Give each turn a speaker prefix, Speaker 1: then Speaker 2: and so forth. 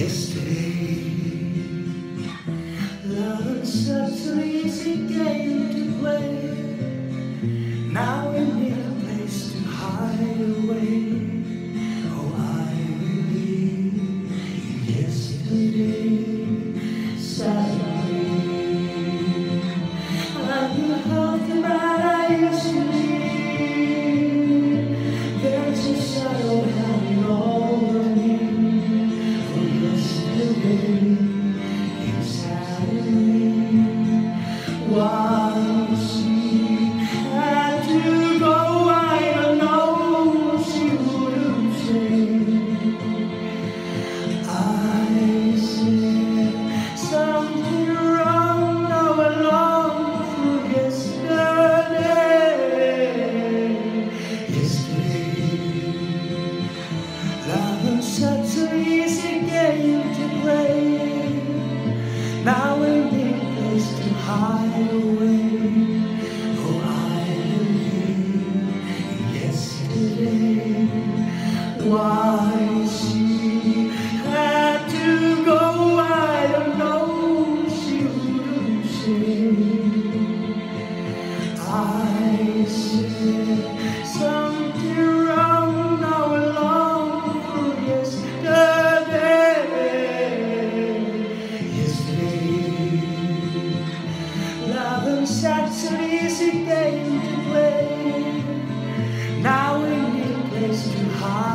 Speaker 1: Yesterday, love is such an easy game to play. Now we need a place to hide away. Oh, I believe in yesterday. Sadly, I knew how the man I used to be. There's a shadow hanging over me. Why she had to go, I don't know. She wouldn't say. I said something wrong, now I long for yesterday. Yesterday, love is such an easy game to play. Now we need a place to hide away. Oh, I believe in yesterday. Why she had to go, I don't know. She wouldn't say. I said something wrong, now I long for yesterday. Love is such an easy game to play. Now we need a place to hide.